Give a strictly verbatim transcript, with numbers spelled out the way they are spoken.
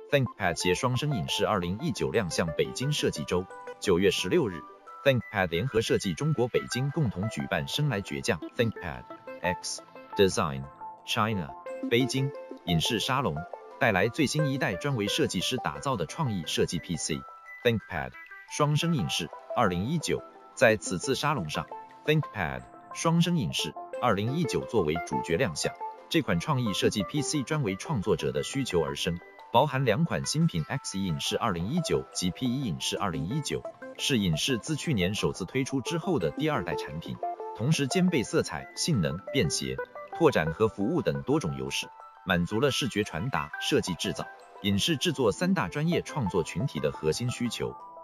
ThinkPad 携双生影视二零一九亮相北京设计周。九月十六日 ，ThinkPad 联合设计中国北京共同举办生来倔强 ThinkPad X Design China 北京影视沙龙，带来最新一代专为设计师打造的创意设计 P C ThinkPad 双生影视二零一九。在此次沙龙上 ，ThinkPad 双生影视二零一九作为主角亮相。这款创意设计 P C 专为创作者的需求而生，包含两款新品 X 一 影视二零一九及 P 一 影视二零一九，是影视自去年首次推出之后的第二代产品，同时兼备色彩、性能、便携、拓展和服务等多种优势，满足了视觉传达、设计制造、影视制作三大专业创作群体的核心需求。